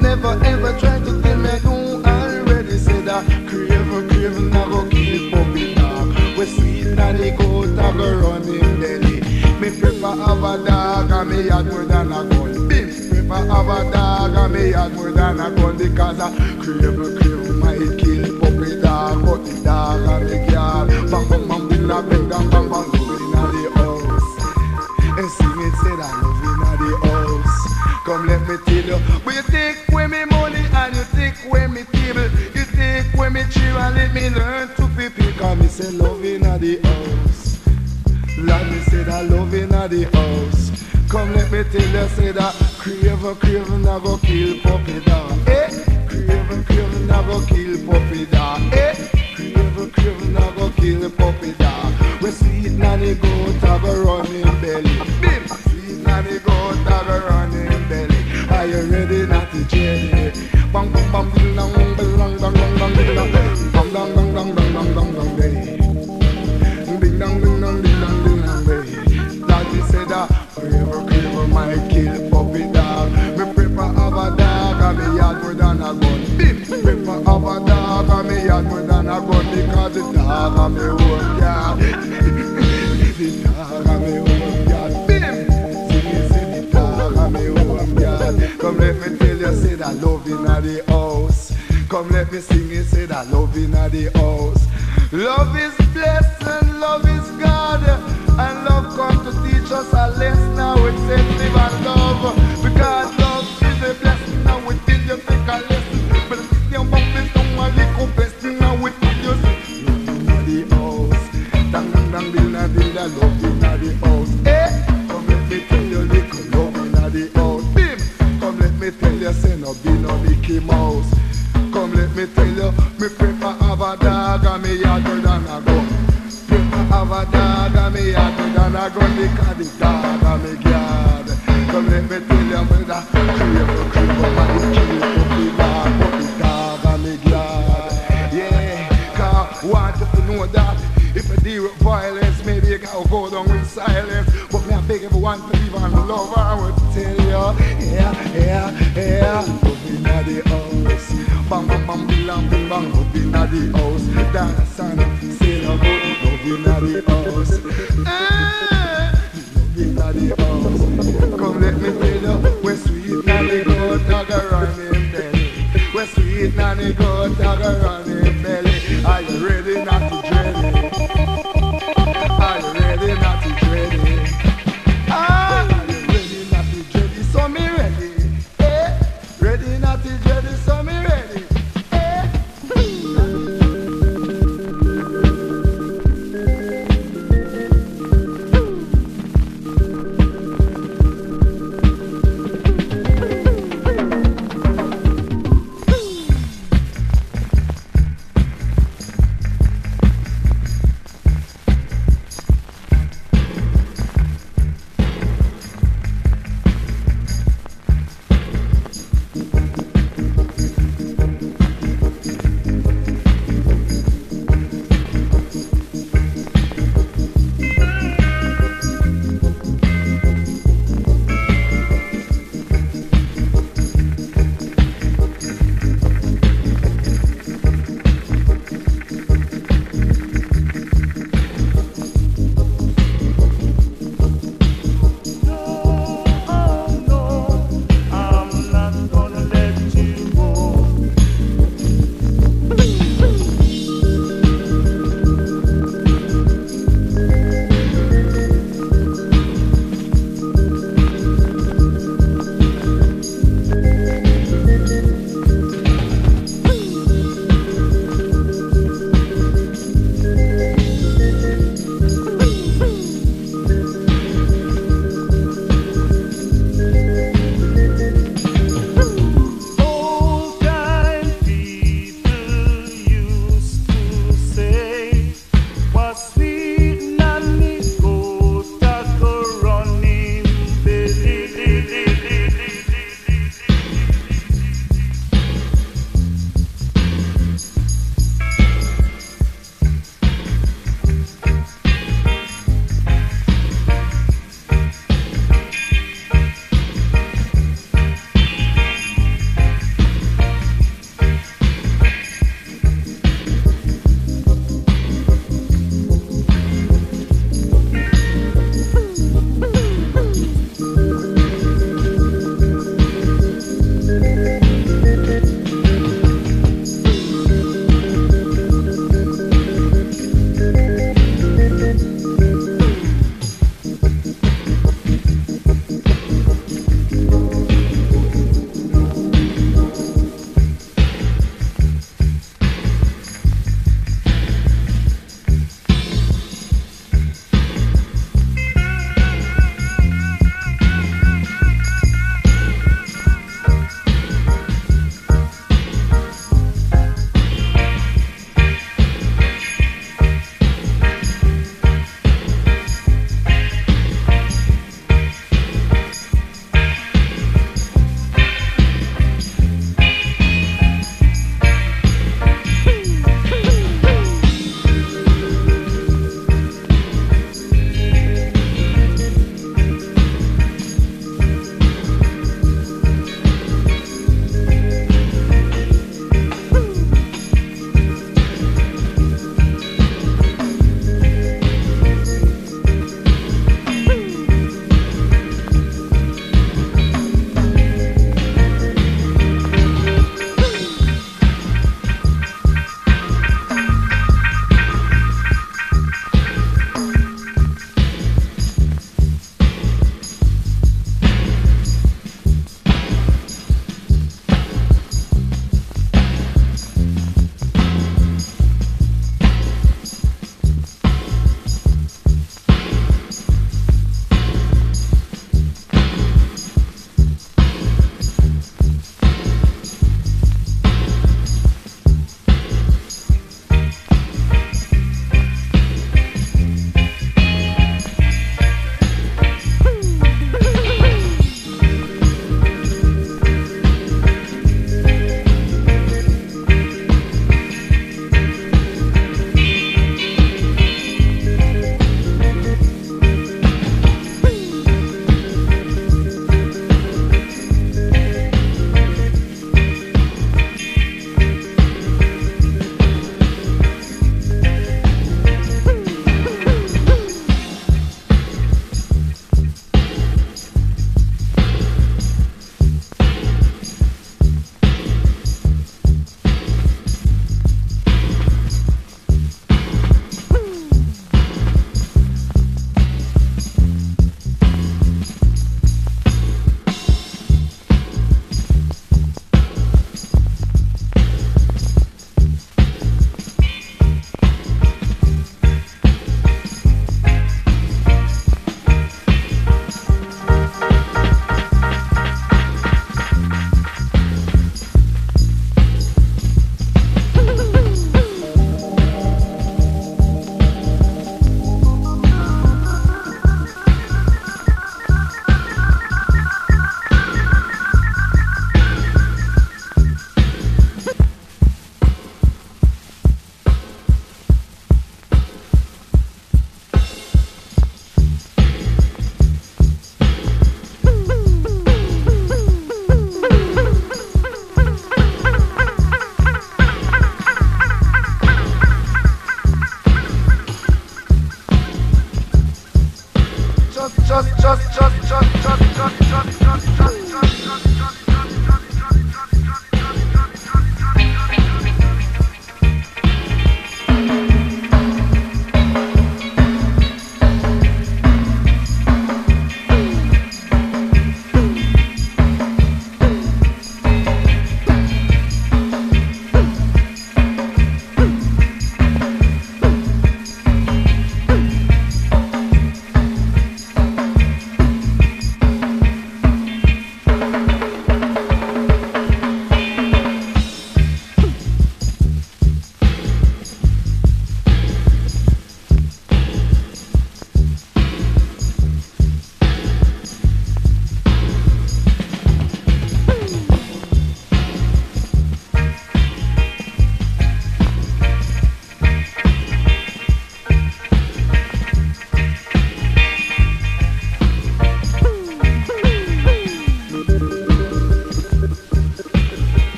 Never ever try to tell me who already said that. Crave, never keep up it up. We sweet and the goat have a running belly. Me prefer have a dog and me had more than a gun. Bim, prefer have a dog and me had more than a gun. Because a crave might kill puppy dog. But the dog and the yard. Bang bang bang, bing bang bang bang, love inna the house. And sing it, say that love inna the house. Come let me tell you, but you take away me money and you take away me table. You take away me chair and let me learn to be pick. Cause me say love inna the house. Lord, me say that love inna the house. Come let me tell you, say that crave never kill puppy dog. Eh? Crave never kill puppy dog. Eh? Crave never kill puppy dog. We sweet nanny goat have a running belly. Bim! Sweet nanny goat have a running belly. Are you ready not to jelly? Bang bang bang ding dong dong dong dong dong ding dong dong dong dong dong dong dong dong day. Ding dong ding dong ding dong ding dong day. Daddy said that crave might kill puppy dog. Me prefer have a dog and me yard more than a gun. Bim! Prefer have a dog and me yard more than a gun. Because the dog and me own yard. The dog and me own yard. Bim! Say the dog and me own yard. Come let me tell you, say that love inna the house. Come let me sing it, say that love inna the house. Love is blessed and love is God. And love come to teach us a lesson. Now it says live and love. Because love is a blessing. Now we tell you take a lesson. But if you bump this down a little blessing. Now we tell you say love inna the house. Dang dang dang ding da love inna the house. Eh? Come let me tell you little love inna the house. Bim! Come let me tell you say no be no Mickey Mouse. Come let me tell you, me prefer have a dog and me yard more than a gun. Prefer have a dog and me yard more than a gun. Because the dog and me yard. Come let me tell you, brother, crave might kill puppy dog, but the dog and me yard. Yeah, cause want you to know that if I deal with violence, maybe you gotta go down with silence. But me I beg everyone to live and love. I would tell you, yeah, love inna the house. Bang bang bang, bing bang, love inna the house. Dance and say no good, love inna the house. Love inna the house. Come let me tell you, we sweet nanny goat a go running belly. We sweet nanny goat a go running belly. Are you ready?